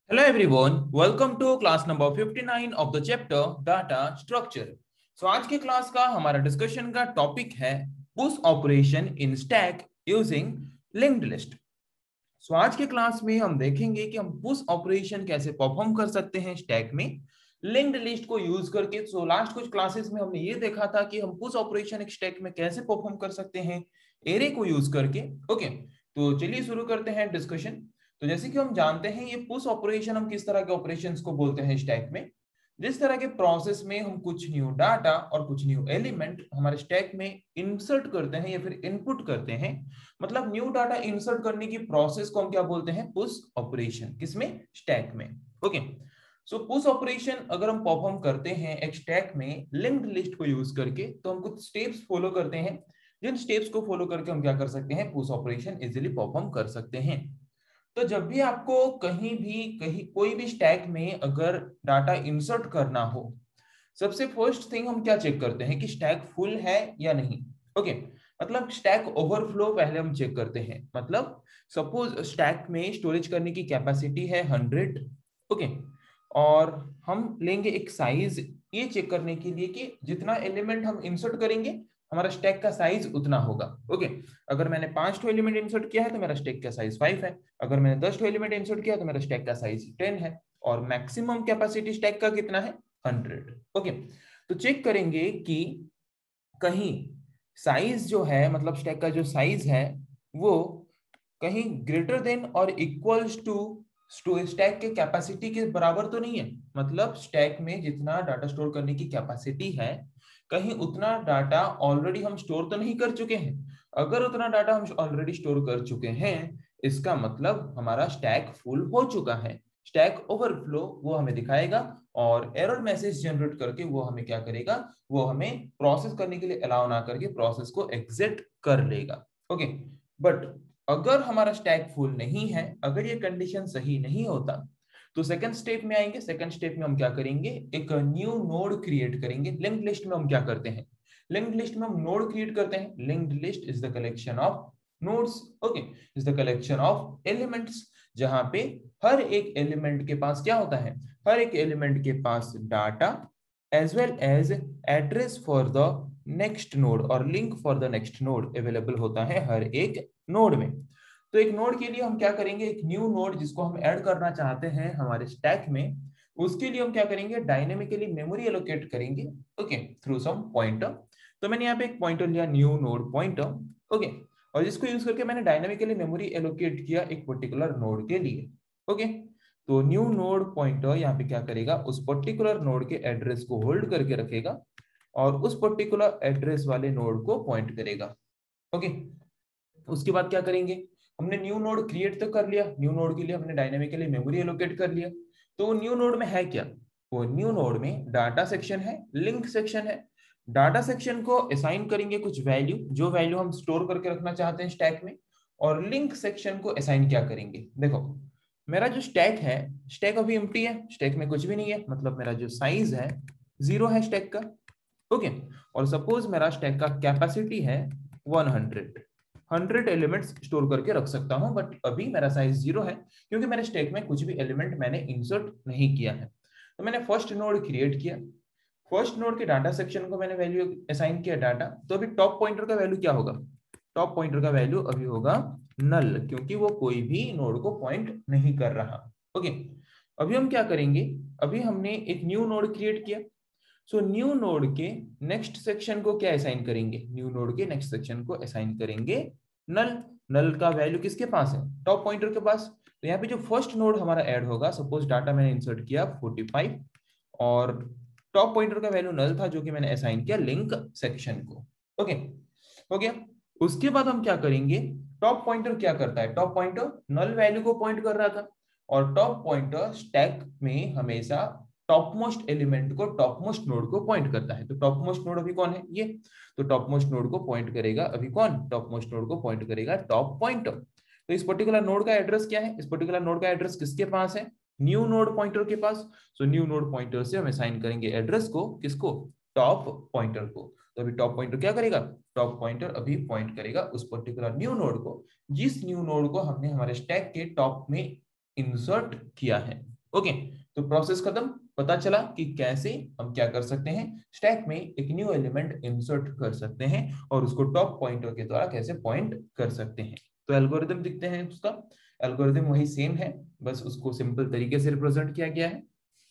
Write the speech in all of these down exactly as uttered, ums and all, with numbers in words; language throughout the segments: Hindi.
Hello everyone, welcome to class number fifty-nine of the chapter data structure. So आज के क्लास का हमारा डिस्कशन का टॉपिक है push operation in stack using linked list. So आज के क्लास में हम देखेंगे कि हम पुश ऑपरेशन कैसे परफॉर्म कर सकते हैं स्टैक में लिंक्ड लिस्ट को यूज करके. सो लास्ट कुछ क्लासेस में हमने ये देखा था कि हम पुश ऑपरेशन एक स्टैक में कैसे परफॉर्म कर सकते हैं एरे को यूज करके. ओके, तो चलिए शुरू करते हैं डिस्कशन. तो जैसे कि हम जानते हैं ये पुश ऑपरेशन हम किस तरह के ऑपरेशंस को बोलते हैं स्टैक में. जिस तरह के प्रोसेस में हम कुछ न्यू डाटा और कुछ न्यू एलिमेंट हमारे स्टैक में इंसर्ट करते हैं या फिर इनपुट करते हैं, मतलब न्यू डाटा इंसर्ट करने की प्रोसेस को हम क्या बोलते हैं, पुश ऑपरेशन. किसमें? स्टैक में. ओके, सो पुश ऑपरेशन अगर हम परफॉर्म करते हैं एक स्टैक में लिंक्ड लिस्ट को यूज करके, तो हम कुछ स्टेप्स फॉलो करते हैं, जिन स्टेप्स को फॉलो करके हम क्या कर सकते हैं, पुश ऑपरेशन इजीली परफॉर्म कर सकते हैं. तो जब भी आपको कहीं भी कहीं कोई भी स्टैक में अगर डाटा इंसर्ट करना हो, सबसे फर्स्ट थिंग हम क्या चेक करते हैं कि स्टैक फुल है या नहीं. ओके, मतलब स्टैक ओवरफ्लो पहले हम चेक करते हैं. मतलब सपोज स्टैक में स्टोरेज करने की कैपेसिटी है हंड्रेड. ओके, और हम लेंगे एक साइज ये चेक करने के लिए कि जितना एलिमेंट हम इंसर्ट करेंगे हमारा स्टैक का साइज उतना होगा. ओके, अगर मैंने पांच ठो एलिमेंट इंसर्ट किया है तो मेरा स्टैक का साइज फाइव है. अगर मैंने दस ठो एलिमेंट इंसर्ट किया तो मेरा स्टैक का साइज टेन है. और मैक्सिमम कैपेसिटी स्टैक का कितना है? हंड्रेड. ओके, तो चेक करेंगे कि कहीं साइज जो है, मतलब स्टैक का जो साइज है वो कहीं ग्रेटर देन और इक्वल्स टू स्टैक के कैपेसिटी के बराबर तो नहीं है. मतलब स्टैक में जितना डाटा स्टोर करने की कैपेसिटी है, कहीं उतना डाटा ऑलरेडी हम स्टोर तो नहीं कर चुके हैं. अगर उतना डाटा हम ऑलरेडी स्टोर कर चुके हैं, इसका मतलब हमारा स्टैक फुल हो चुका है. स्टैक ओवरफ्लो वो हमें दिखाएगा और एरर मैसेज जनरेट करके वो हमें क्या करेगा, वो हमें प्रोसेस करने के लिए अलाउ ना करके प्रोसेस को एग्जिट कर लेगा. ओके, बट अगर हमारा स्टैक फुल नहीं है, अगर ये कंडीशन सही नहीं होता, तो सेकंड स्टेप में आएंगे. सेकंड स्टेप में हम क्या करेंगे, एक न्यू नोड क्रिएट करेंगे. लिंक्ड लिस्ट में हम क्या करते हैं, लिंक्ड लिस्ट में हम नोड क्रिएट करते हैं. Linked list is the collection of nodes. Okay, is the collection of elements, जहां पे हर एक एलिमेंट के पास क्या होता है, हर एक एलिमेंट के पास data as well as address for the next node और link for the next node available होता है हर एक नोड में. तो एक नोड के लिए हम क्या करेंगे, एक न्यू नोड जिसको हम ऐड करना चाहते हैं हमारे स्टैक में, उसके लिए हम क्या करेंगे, डायनेमिकली मेमोरी एलोकेट करेंगे. Okay, through some pointer. तो मैंने यहाँ पे एक पॉइंटर लिया, न्यू नोड पॉइंटर. ओके, और जिसको यूज करके मैंने डायनेमिकली मेमोरी एलोकेट किया एक पर्टिकुलर नोड के लिए. ओके, तो न्यू नोड पॉइंटर यहाँ पे क्या करेगा, उस पर्टिकुलर नोड के एड्रेस को होल्ड करके रखेगा और उस पर्टिकुलर एड्रेस वाले नोड को पॉइंट करेगा. ओके, उसके बाद क्या करेंगे, हमने न्यू नोड क्रिएट तो कर लिया, न्यू नोड के लिए हमने डायनेमिकली मेमोरी एलोकेट कर लिया. तो न्यू नोड में है क्या, वो न्यू नोड में डाटा सेक्शन है, लिंक सेक्शन है. डाटा सेक्शन को असाइन करेंगे कुछ वैल्यू, जो वैल्यू हम स्टोर करके रखना चाहते हैं स्टैक में. और लिंक सेक्शन को असाइन क्या करेंगे, देखो मेरा जो स्टैक है, स्टैक अभी एम्प्टी है, स्टैक में कुछ भी नहीं है, मतलब मेरा जो साइज है जीरो है स्टैक का. ओके, और सपोज मेरा स्टैक का कैपेसिटी है हंड्रेड. हंड्रेड एलिमेंट्स स्टोर करके रख सकता हूं, बट अभी मेरा साइज जीरो है क्योंकि मेरे स्टैक में कुछ भी एलिमेंट मैंने इंसर्ट नहीं किया है. तो मैंने फर्स्ट नोड क्रिएट किया, फर्स्ट नोड के डाटा सेक्शन को मैंने वैल्यू असाइन किया डाटा. तो अभी टॉप पॉइंटर का वैल्यू क्या होगा, टॉप पॉइंटर का वैल्यू अभी होगा नल, क्योंकि वो कोई भी नोड को पॉइंट नहीं कर रहा. ओके, अभी हम क्या करेंगे, अभी हमने एक न्यू नोड क्रिएट किया. सो न्यू नोड के नेक्स्ट सेक्शन को क्या असाइन करेंगे, न्यू नोड के नेक्स्ट सेक्शन को असाइन करेंगे नल. नल का वैल्यू किसके पास है, टॉप पॉइंटर के पास. तो यहाँ पे जो फर्स्ट नोड हमारा ऐड होगा, सपोज डाटा मैंने इंसर्ट किया फोर्टी फाइव और टॉप पॉइंटर का वैल्यू नल था जो कि मैंने असाइन किया लिंक सेक्शन को. ओके, हो गया. उसके बाद हम क्या करेंगे, टॉप पॉइंटर क्या करता है, टॉप पॉइंटर नल वैल्यू को पॉइंट कर रहा था और टॉप पॉइंटर स्टैक में हमेशा टॉप मोस्ट एलिमेंट को टॉप मोस्ट नोड को पॉइंट करता है. तो टॉप मोस्ट नोड अभी कौन है, ये. तो टॉप मोस्ट नोड को पॉइंट करेगा अभी कौन, टॉप मोस्ट नोड को पॉइंट करेगा टॉप पॉइंटर. तो इस पर्टिकुलर नोड का एड्रेस क्या है, इस पर्टिकुलर नोड का एड्रेस किसके पास है, न्यू नोड पॉइंटर के पास. सो न्यू नोड पॉइंटर से हम असाइन करेंगे एड्रेस को, किसको, टॉप पॉइंटर को. तो अभी टॉप पॉइंटर क्या करेगा, टॉप पॉइंटर अभी पॉइंट करेगा उस पर्टिकुलर न्यू नोड को, जिस न्यू नोड को हमने हमारे स्टैक के टॉप में इंसर्ट किया है. ओके, तो प्रोसेस खत्म। पता चला कि कैसे हम क्या कर सकते हैं, स्टैक में एक न्यू एलिमेंट इंसर्ट कर सकते हैं और उसको टॉप पॉइंटर के द्वारा कैसे पॉइंट कर सकते हैं। तो एल्गोरिथम दिखते हैं, उसका एल्गोरिथम वही सेम है, बस उसको सिंपल तरीके से रिप्रेजेंट किया गया है।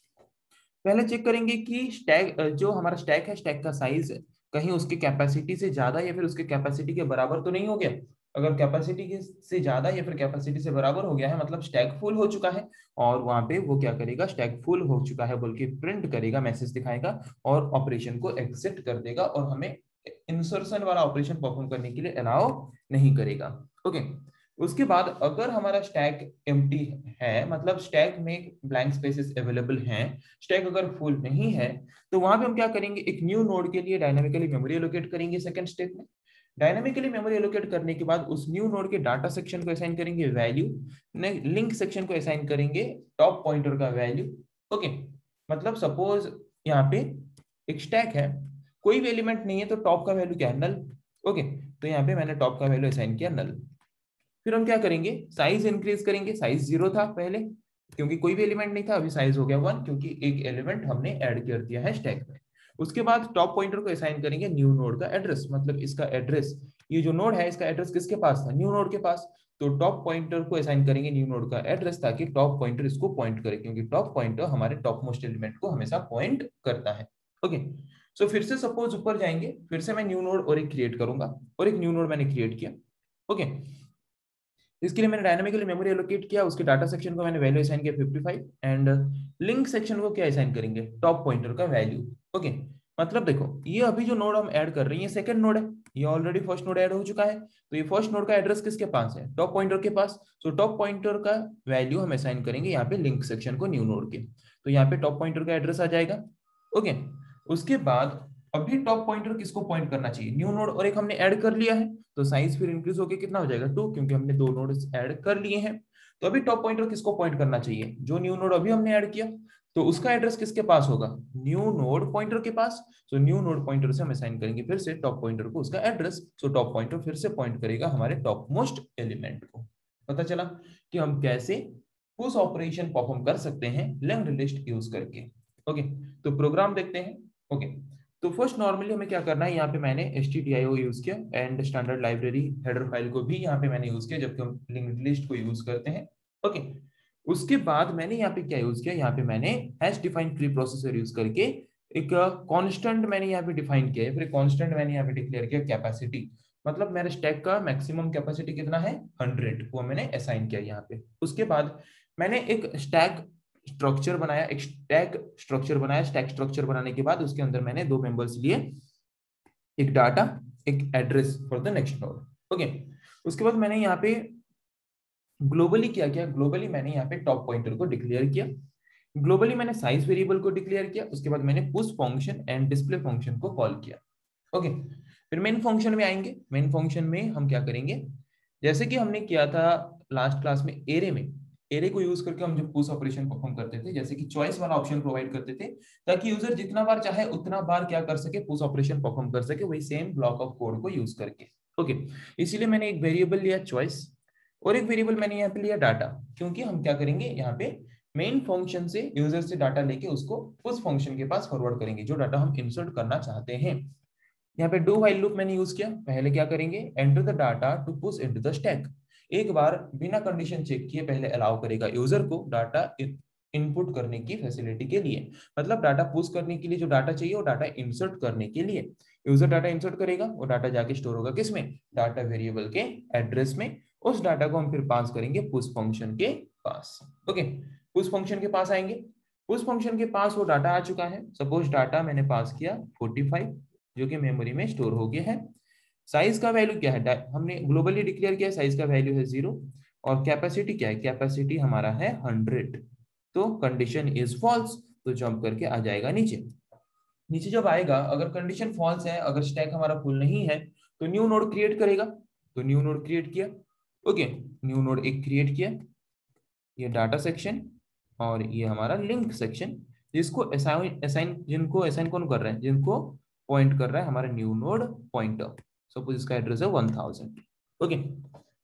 पहले चेक करेंगे कि स्टैक जो हमारा स्टैक है, स्टैक का साइज कहीं उसकी कैपेसिटी से ज्यादा या फिर उसके कैपेसिटी के बराबर तो नहीं हो गया। अगर कैपेसिटी से ज्यादा या फिर कैपेसिटी से बराबर हो गया है, मतलब स्टैक फुल हो चुका है, और वहां पे वो क्या करेगा, स्टैक फुल हो चुका है बोल के प्रिंट करेगा, मैसेज दिखाएगा और ऑपरेशन को एग्जिट कर देगा और हमें इंसर्शन वाला ऑपरेशन परफॉर्म करने के लिए अलाउ नहीं करेगा। ओके, उसके बाद अगर हमारा स्टैक एम्प्टी है, मतलब स्टैक में ब्लैंक स्पेसेस अवेलेबल हैं, स्टैक अगर फुल नहीं है, तो वहां पे हम क्या करेंगे, एक न्यू नोड के लिए डायनामिकली मेमोरी एलोकेट करेंगे सेकंड स्टेप में। डायनामिकली मेमोरी एलोकेट करने के बाद उस न्यू नोड के डाटा सेक्शन को असाइन करेंगे वैल्यू, लिंक सेक्शन को असाइन करेंगे टॉप पॉइंटर का वैल्यू। ओके, मतलब सपोज यहाँ पे एक स्टैक है, कोई भी एलिमेंट नहीं है, तो टॉप का वैल्यू क्या है, नल। ओके, तो यहाँ पे मैंने टॉप का वैल्यू असाइन किया नल। फिर हम क्या करेंगे, साइज इंक्रीज करेंगे, साइज जीरो था पहले क्योंकि कोई भी एलिमेंट नहीं था, अभी साइज हो गया वन क्योंकि एक एलिमेंट हमने ऐड कर दिया है स्टैक में। उसके बाद टॉप पॉइंटर को असाइन करेंगे न्यू नोड का एड्रेस, मतलब इसका एड्रेस, ये जो नोड है इसका एड्रेस किसके पास था, न्यू नोड के पास। तो टॉप पॉइंटर को असाइन करेंगे न्यू नोड का एड्रेस ताकि टॉप पॉइंटर इसको पॉइंट करे, क्योंकि टॉप पॉइंटर हमारे टॉप मोस्ट एलिमेंट को हमेशा पॉइंट करता है। ओके, सो फिर से सपोज ऊपर जाएंगे, फिर से मैं न्यू नोड और एक क्रिएट करूंगा, और एक न्यू नोड मैंने क्रिएट किया। ओके, इसके लिए मैंने डायनामिकली मेमोरी एलोकेट किया, उसके डाटा सेक्शन को मैंने वैल्यू असाइन किया fifty five, and link section को क्या असाइन करेंगे, टॉप पॉइंटर का वैल्यू। ओके, मतलब देखो ये अभी जो नोड हम ऐड कर रहे हैं ये सेकंड नोड है, ये ऑलरेडी फर्स्ट नोड ऐड हो चुका है, तो ये फर्स्ट नोड का एड्रेस किसके पास है, टॉप पॉइंटर के पास। सो टॉप पॉइंटर का वैल्यू हम असाइन करेंगे यहाँ पे लिंक सेक्शन को न्यू नोड के, तो यहाँ पे टॉप पॉइंटर का एड्रेस आ जाएगा। ओके, उसके बाद अभी टॉप पॉइंटर किसको पॉइंट करना चाहिए, न्यू नोड और एक हमने ऐड कर लिया है, तो साइज फिर इंक्रीज होके कितना हो जाएगा, टू, क्योंकि हमने दो नोड्स ऐड कर लिए हैं। तो अभी टॉप पॉइंटर किसको पॉइंट करना चाहिए, जो न्यू नोड अभी हमने ऐड किया, तो उसका एड्रेस किसके पास होगा, न्यू नोड पॉइंटर के पास। तो न्यू नोड पॉइंटर से हम असाइन करेंगे फिर से टॉप पॉइंटर को उसका एड्रेस, सो टॉप पॉइंटर फिर से पॉइंट करेगा हमारे टॉप मोस्ट एलिमेंट को। पता चला कि हम कैसे पुश ऑपरेशन परफॉर्म कर सकते हैं लिंक्ड लिस्ट यूज करके। ओके, तो प्रोग्राम देखते हैं। ओके, तो फर्स्ट नॉर्मली हमें क्या करना है, यहाँ पे मैंने stdio यूज किया and standard library header file को भी यहाँ पे मैंने यूज किया जबकि हम लिंक्ड लिस्ट को यूज करते हैं। ओके, उसके बाद मैंने यहाँ पे क्या यूज किया, यहाँ पे मैंने hash defined pre processor use करके एक कांस्टेंट मैंने यहाँ पे डिफाइन किया है, फिर कांस्टेंट मैंने यहाँ पे डिक्लेयर किया कैपेसिटी, मतलब मेरे स्टैक का मैक्सिमम कैपेसिटी कितना है, हंड्रेड, वो मैंने असाइन किया यहाँ पे। उसके बाद मैंने एक स्टैक स्ट्रक्चर बनाया, एक स्टैक स्ट्रक्चर बनाया, स्टैक स्ट्रक्चर बनाने के बाद उसके अंदर मैंने दो मेंबर्स लिए, एक डाटा एक address for the next node. Okay, उसके बाद मैंने यहाँ पे ग्लोबली क्या किया, ग्लोबली मैंने यहाँ पे टॉप पॉइंटर को डिक्लेयर किया, ग्लोबली मैंने साइज वेरिएबल को डिक्लेयर किया, उसके बाद मैंने push function and display function को कॉल किया। ओके, फिर मेन फंक्शन में आएंगे, मेन फंक्शन में हम क्या करेंगे, जैसे कि हमने किया था लास्ट क्लास में एरे में, एरे को यूज करके हम जो पुश ऑपरेशन परफॉर्म करते थे, जैसे कि चॉइस वाला ऑप्शन प्रोवाइड करते थे ताकि यूजर जितना बार चाहे उतना बार क्या कर सके, पुश ऑपरेशन परफॉर्म कर सके, वही सेम ब्लॉक ऑफ कोड को यूज करके। ओके, इसीलिए मैंने एक वेरिएबल लिया चॉइस और एक वेरिएबल मैंने यहाँ पे लिया डाटा, क्योंकि हम क्या करेंगे यहाँ पे मेन फंक्शन से यूजर से डाटा लेके उसको पुश फंक्शन के पास फॉरवर्ड करेंगे जो डाटा हम इंसर्ट करना चाहते हैं। यहाँ पे डू व्हाइल लूप मैंने यूज किया, पहले क्या करेंगे, enter the data to push into the stack, एक बार बिना कंडीशन चेक किए पहले अलाउ करेगा यूजर को डाटा इनपुट करने की फैसिलिटी के लिए, मतलब डाटा पुश करने के लिए जो डाटा चाहिए वो डाटा इंसर्ट करने के लिए यूजर डाटा इंसर्ट करेगा, वो डाटा जाके स्टोर होगा किसमें, डाटा वेरिएबल के एड्रेस में, उस डाटा को हम फिर पास करेंगे पुश फंक्शन के पास। ओके, पुश फंक्शन के पास आएंगे, पुश फंक्शन के पास वो डाटा आ चुका है, सपोज डाटा मैंने पास किया फोर्टी फाइव जो कि मेमोरी में स्टोर हो गया है। साइज का वैल्यू क्या है, हमने ग्लोबली डिक्लेयर किया, साइज का वैल्यू है जीरो, और कैपेसिटी क्या है, कैपेसिटी हमारा है हंड्रेड, तो कंडीशन इज फॉल्स, तो जंप करके आ जाएगा नीचे। नीचे जब आएगा अगर कंडीशन फॉल्स है, अगर स्टैक हमारा फुल नहीं है, तो न्यू नोड क्रिएट करेगा, तो न्यू नोड क्रिएट किया। ओके, न्यू नोड एक क्रिएट किया, ये डाटा सेक्शन और ये हमारा लिंक सेक्शन, जिसको असाइन असाइन जिनको असाइन कौन कर रहे हैं, जिनको पॉइंट कर रहा है हमारा न्यू नोड पॉइंटर, सपोज इसका एड्रेस है वन थाउजेंड। ओके,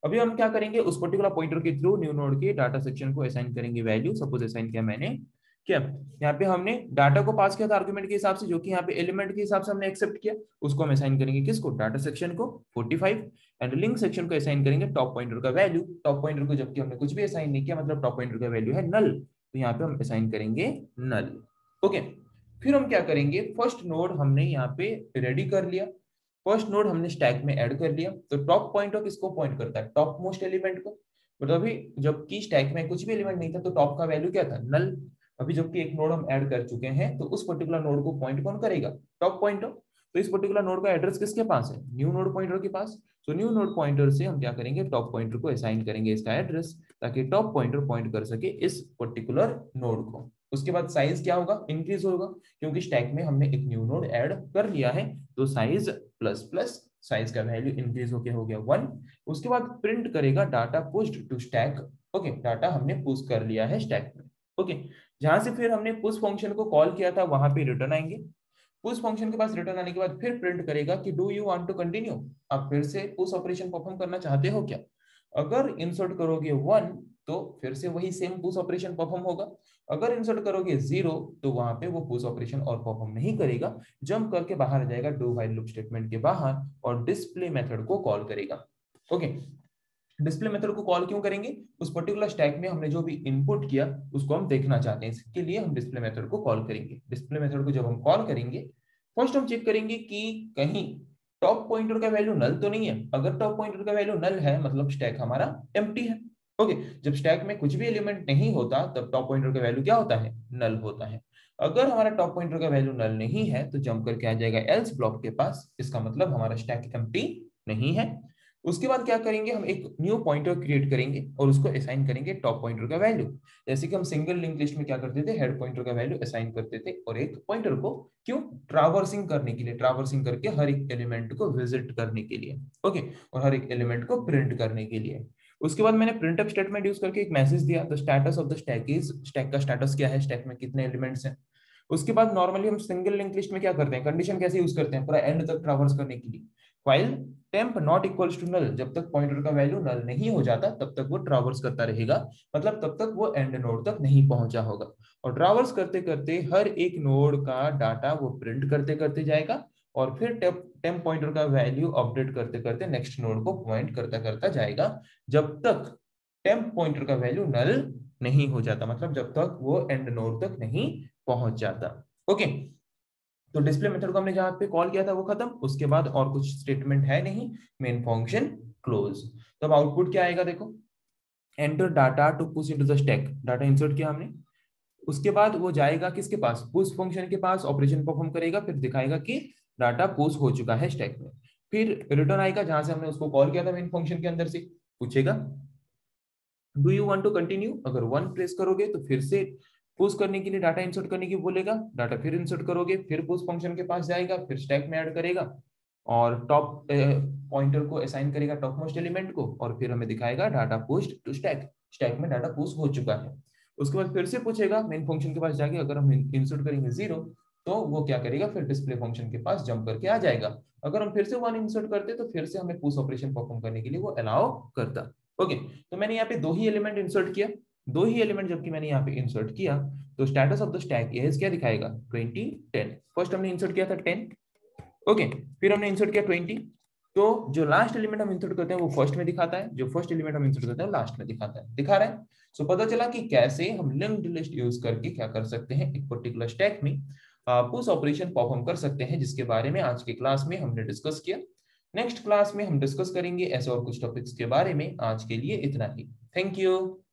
अभी हम क्या करेंगे, उस पर्टिकुलर पॉइंटर के थ्रू न्यू नोड के डाटा सेक्शन को असाइन करेंगे वैल्यू। सपोज असाइन किया मैंने, क्या यहाँ पे हमने डाटा को पास किया था आर्गुमेंट के हिसाब से, जो कि यहाँ पे एलिमेंट के हिसाब से हमने एक्सेप्ट किया, उसको हम असाइन करेंगे किसको, डाटा सेक्शन को पैंतालीस, एंड लिंक सेक्शन को असाइन करेंगे टॉप पॉइंटर का वैल्यू। टॉप पॉइंटर को जबकि हमने कुछ भी असाइन नहीं किया, मतलब टॉप पॉइंटर का वैल्यू है नल, तो यहाँ पे हम असाइन करेंगे नल। ओके, फिर हम क्या करेंगे, फर्स्ट नोड हमने यहाँ पे रेडी कर लिया, फर्स्ट नोड हमने स्टैक में ऐड कर लिया। तो टॉप पॉइंटर किसको पॉइंट करता है, टॉप मोस्ट एलिमेंट को। मतलब अभी जबकि स्टैक में कुछ भी एलिमेंट नहीं था तो टॉप का वैल्यू क्या था, नल। अभी जबकि एक नोड हम ऐड कर चुके हैं तो उस पर्टिकुलर नोड को पॉइंट कौन करेगा, टॉप पॉइंटर। तो इस पर्टिकुलर नोड का एड्रेस किसके पास है, न्यू नोड पॉइंटर के पास। तो न्यू नोड पॉइंटर से हम क्या करेंगे, टॉप पॉइंटर को असाइन करेंगे इसका एड्रेस, ताकि टॉप पॉइंटर पॉइंट कर सके इस पर्टिकुलर नोड को। उसके बाद साइज क्या होगा, इंक्रीज होगा, क्योंकि स्टैक में हमने एक न्यू नोड ऐड कर लिया है, तो साइज प्लस प्लस साइज का वैल्यू इंक्रीज होके हो गया वन। उसके बाद प्रिंट करेगा data pushed to stack. Okay, data हमने पुश कर लिया है स्टैक में। ओके, जहां से फिर हमने पुश फंक्शन को कॉल किया था वहां पे रिटर्न आएंगे। पुश फंक्शन के पास रिटर्न आने के बाद फिर प्रिंट करेगा कि do you want to continue, आप फिर से पुश ऑपरेशन परफॉर्म करना चाहते हो क्या। अगर इंसर्ट करोगे वन तो फिर से वही सेम पुश ऑपरेशन परफॉर्म होगा। अगर इंसर्ट करोगे जीरो तो वहां पे वो पुश ऑपरेशन और परफॉर्म नहीं करेगा, जंप करके बाहर आ जाएगा डू व्हाइल लूप स्टेटमेंट के बाहर और डिस्प्ले मेथड को कॉल करेगा। ओके, डिस्प्ले मेथड को कॉल क्यों करेंगे, उस पर्टिकुलर स्टैक में हमने जो भी इनपुट किया उसको हम देखना चाहते हैं, इसके लिए हम डिस्प्ले मेथड को कॉल करेंगे। डिस्प्ले मेथड को जब हम कॉल करेंगे, फर्स्ट हम चेक करेंगे कि कहीं टॉप पॉइंटर का वैल्यू नल तो नहीं है। अगर टॉप पॉइंटर का वैल्यू नल है मतलब स्टैक हमारा एम्प्टी है। ओके, जब स्टैक में कुछ भी एलिमेंट नहीं होता तब टॉप पॉइंटर का वैल्यू क्या होता है, नल होता है। अगर हमारा टॉप पॉइंटर का वैल्यू नल नहीं है तो जंप करके आ जाएगा एल्स ब्लॉक के पास, इसका मतलब हमारा स्टैक एम्प्टी नहीं है। उसके बाद क्या करेंगे, हम एक न्यू पॉइंटर क्रिएट करेंगे और उसको असाइन करेंगे टॉप पॉइंटर का वैल्यू। जैसे कि हम सिंगल लिंक लिस्ट में क्या करते थे, हेड पॉइंटर का वैल्यू असाइन करते थे और एक पॉइंटर को, क्यों, ट्रावर्सिंग करने के लिए, ट्रावर्सिंग करके हर एक एलिमेंट को विजिट करने के लिए। ओके, और हर एक एलिमेंट को प्रिंट करने के लिए। उसके बाद मैंने प्रिंटफ स्टेटमेंट यूज करके एक मैसेज दिया, the status of the stack is, stack का स्टेटस क्या है, स्टैक में कितने एलिमेंट्स हैं। उसके बाद नॉर्मली हम सिंगल लिंक लिस्ट में क्या करते हैं, कंडीशन कैसे यूज करते हैं, पूरा एंड तक ट्रावर्स करने के लिए। While temp not equals to null, जब तक पॉइंटर का वैल्यू नल नहीं हो जाता तब तक वो ट्रावर्स करता रहेगा, मतलब तब तक वो एंड नोड तक नहीं पहुंचा होगा। और ट्रावर्स करते करते हर एक नोड का डाटा वो प्रिंट करते करते जाएगा और फिर टेप टेम्प पॉइंटर का वैल्यू अपडेट करते करते नेक्स्ट नोड को पॉइंट करता करता जाएगा, जब तक टेम्प पॉइंटर का वैल्यू नल नहीं हो जाता, मतलब जब तक वो एंड नोड तक नहीं पहुंच जाता। ओके, तो डिस्प्ले मेथड को हमने जहां पे कॉल किया था वो खत्म। उसके बाद और कुछ स्टेटमेंट है नहीं, मेन फंक्शन क्लोज। तो अब आउटपुट क्या आएगा, देखो, enter data to push into the stack, data insert किया हमने। उसके बाद वो जाएगा किसके पास, पुश फंक्शन के पास, ऑपरेशन परफॉर्म करेगा, फिर दिखाएगा कि डाटा पुश हो चुका है स्टैक में। फिर रिटर्न आएगा जहां से हमने उसको कॉल किया था मेन फंक्शन के अंदर से, पूछेगा do you want to continue. अगर वन प्रेस करोगे तो फिर से पुश करने के लिए डाटा इंसर्ट करने की बोलेगा, डाटा फिर इंसर्ट करोगे, फिर पुश फंक्शन के पास जाएगा, फिर स्टैक में ऐड करेगा और टॉप पॉइंटर को असाइन करेगा टॉप मोस्ट एलिमेंट को, और फिर हमें दिखाएगा data pushed to stack, stack में डाटा पुश हो चुका है। उसके बाद फिर से पूछेगा मेन फंक्शन के पास जाके, अगर हम इंसर्ट करेंगे जीरो तो वो क्या करेगा, फिर डिस्प्ले फंक्शन के पास जंप करके आ जाएगा। अगर हम फिर से वन इंसर्ट करते तो फिर से हमें पुश ऑपरेशन परफॉर्म करने के लिए वो अलाउ करता। ओके, तो मैंने यहाँ पे दो ही एलिमेंट इंसर्ट किया, दो ही एलिमेंट जबकि मैंने यहाँ पे इंसर्ट किया, तो status of the stack is क्या दिखाएगा, ट्वेंटी टेन। फर्स्ट हमने इंसर्ट किया था टेन, ओके, फिर हमने इंसर्ट किया ट्वेंटी, तो जो लास्ट एलिमेंट हम इंसर्ट करते हैं वो फर्स्ट में दिखाता है, जो फर्स्ट एलिमेंट हम इंसर्ट करते हैं वो लास्ट में दिखाता है, दिखा रहा है। सो पता चला कि कैसे हम लिंक्ड लिस्ट यूज करके क्या कर सकते हैं, एक पर्टिकुलर स्टैक में पुश ऑपरेशन परफॉर्म कर सकते हैं, जिसके बारे में आज के क्लास में हमने डिस्कस किया। नेक्स्ट क्लास में हम डिस्कस करेंगे ऐसे और कुछ टॉपिक्स के बारे में। आज के लिए इतना ही, थैंक यू।